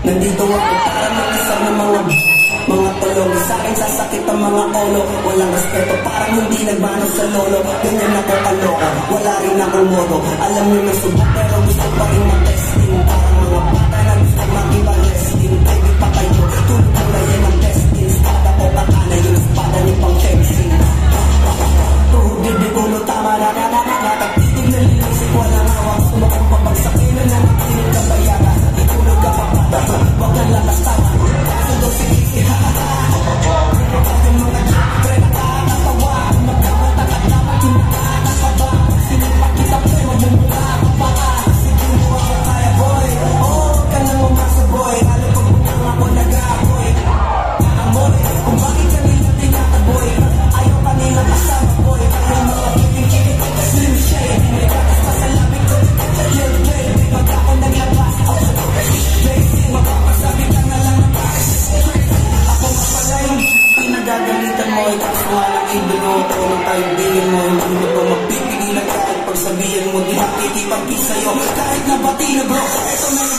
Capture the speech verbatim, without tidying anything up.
Nandito ako para mag-isang ng mga mga tulong. Sa akin sasakit ang mga olo. Walang respeto, parang hindi nagmano sa lolo. Ganyan ako kaloko, wala rin akong modo. Alam nyo na subok pero gusto pa rin mag-testing. Parang mga bata na gusto mag-iba-resting. Baby pa kayo, tulog mo na yan ang testing. Espada ko katana, yung espada ni pang fencing. Tuhod bibig ulo, tama na na na na. Tagtitig na linisip, walang hawak. Sumakang pabagsakin na na nakinig ka bayaga. Itulog ka pa pata, wag kang lakas tama. Kaso daw sige, ha ha ha. Pagkakang mga pre, nakakatawa. Magkakatakat naman, kinakakataba. Sinipak kita pre, magmumula ka pa ka. Sige mo ako kaya boy. Oo, ka nang umasa boy. Lalo pag bukang ako nag-aapoy. Amoy, kung bakit kanila tinataboy. Ayaw kanila kasama boy. Kaya mga kikikilig, slim shade. May katas pa sa labig ko. Kill play, pag ako naglabas. Basic, mapapasabi ka na lang na pares. Ako nga pala yung pinagagalitan mo. Ikaw nga lang ibinoto ng kaibigan mo. Hindi mo pa magpipigilan kahit pagsabihan mo. Di makikipag-isa sa'yo kahit nabati na bro. Ito na